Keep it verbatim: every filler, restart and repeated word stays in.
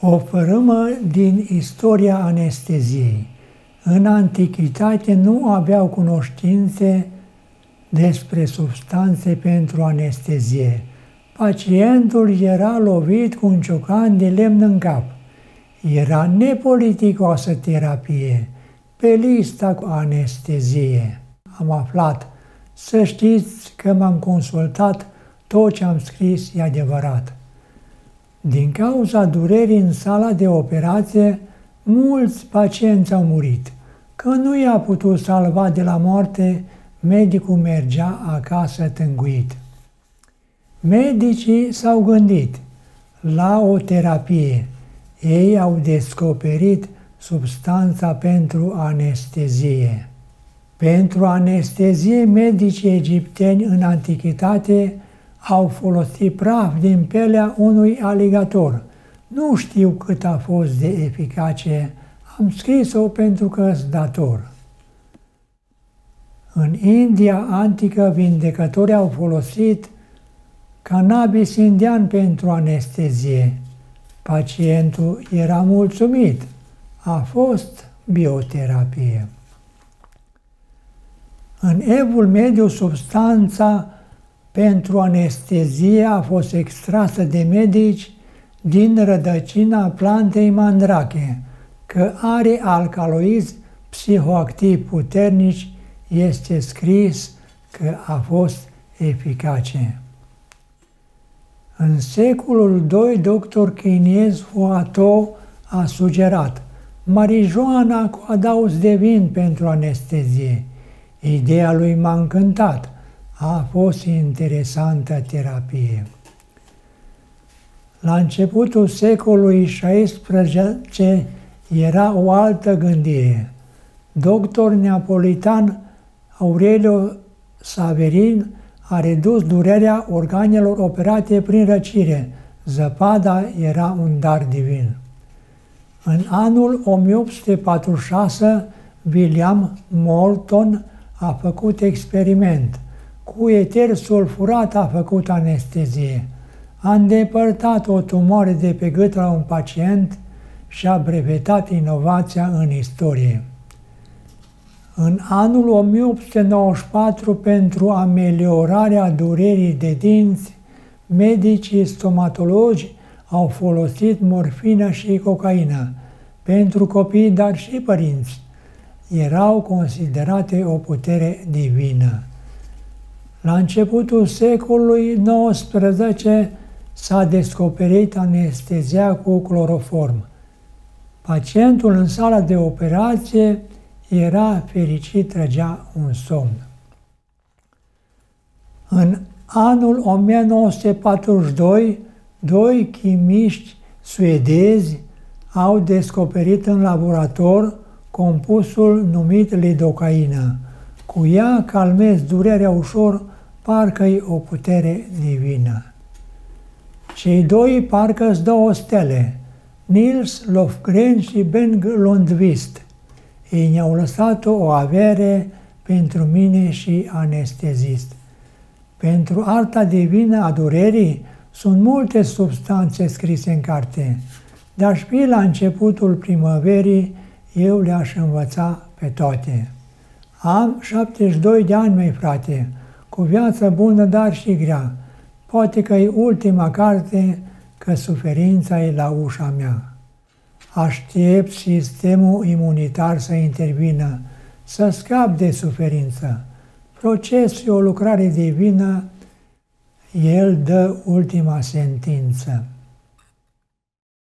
O fărâmă din istoria anesteziei. În antichitate nu aveau cunoștințe despre substanțe pentru anestezie. Pacientul era lovit cu un ciocan de lemn în cap. Era nepoliticoasă terapie, pe lista cu anestezie. Am aflat, să știți că m-am consultat, tot ce am scris e adevărat. Din cauza durerii în sala de operație, mulți pacienți au murit. Că nu i-a putut salva de la moarte, medicul mergea acasă tânguit. Medicii s-au gândit la o terapie. Ei au descoperit substanța pentru anestezie. Pentru anestezie, medicii egipteni în antichitate au folosit praf din pelea unui aligator. Nu știu cât a fost de eficace, am scris-o pentru că-s dator. În India antică, vindecătorii au folosit cannabis indian pentru anestezie. Pacientul era mulțumit. A fost bioterapie. În Evul Mediu, substanța pentru anestezie a fost extrasă de medici din rădăcina plantei mandrache, că are alcaloizi psihoactivi puternici, este scris că a fost eficace. În secolul doi, doctor chinez Huatou a sugerat marijuana cu adaos de vin pentru anestezie. Ideea lui m-a încântat. A fost interesantă terapie. La începutul secolului șaisprezece era o altă gândire. Doctor neapolitan Aurelio Saverin a redus durerea organelor operate prin răcire. Zăpada era un dar divin. În anul o mie opt sute patruzeci și șase, William Moulton a făcut experiment. Cu eter sulfurat a făcut anestezie. A îndepărtat o tumoare de pe gât la un pacient și a brevetat inovația în istorie. În anul o mie opt sute nouăzeci și patru, pentru ameliorarea durerii de dinți, medicii stomatologi au folosit morfină și cocaină pentru copii, dar și părinți. Erau considerate o putere divină. La începutul secolului nouăsprezece s-a descoperit anestezia cu cloroform. Pacientul în sala de operație era fericit, trăgea un somn. În anul o mie nouă sute patruzeci și doi, doi chimiști suedezi au descoperit în laborator compusul numit lidocaină. Cu ea calmezi durerea ușor, parcă-i o putere divină. Cei doi parcă-s două stele, Niels Lofgren și Bengt Lundqvist. Ei ne-au lăsat o avere pentru mine și anestezist. Pentru arta divină a durerii sunt multe substanțe scrise în carte, dar și la începutul primăverii eu le-aș învăța pe toate. Am șaptezeci și doi de ani, măi frate, cu viață bună, dar și grea. Poate că e ultima carte, că suferința e la ușa mea. Aștept sistemul imunitar să intervină, să scap de suferință. Procesul e o lucrare divină, el dă ultima sentință.